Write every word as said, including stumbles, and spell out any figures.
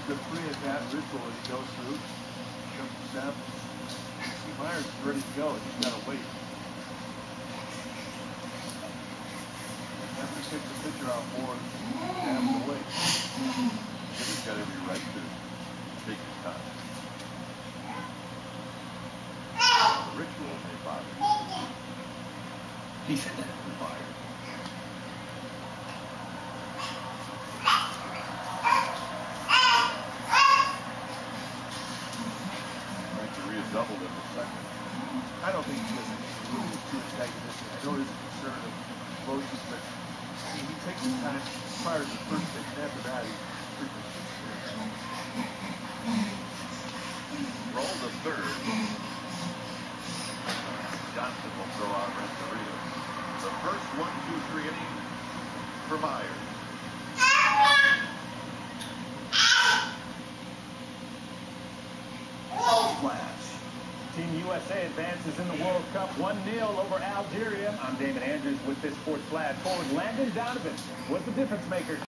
the free at that ritual as he goes through. Jump step. See, Myers is ready to go. He's got to wait. After he takes the pitcher out more, he has to wait. He's got every right to take his time. The ritual may bother him. He's fired. Doubled in the second. I don't think he does anything really too antagonistic. I know there's a concern of emotions, but I mean, he takes his time prior to the first pitch, and after that, he's pretty much Roll the third. Johnson will throw out Renteria. The first one, two, three inning for Myers. Flash. Team U S A advances in the World Cup one nil over Algeria. I'm Damon Andrews with this Sports Flash. Forward Landon Donovan was the difference maker.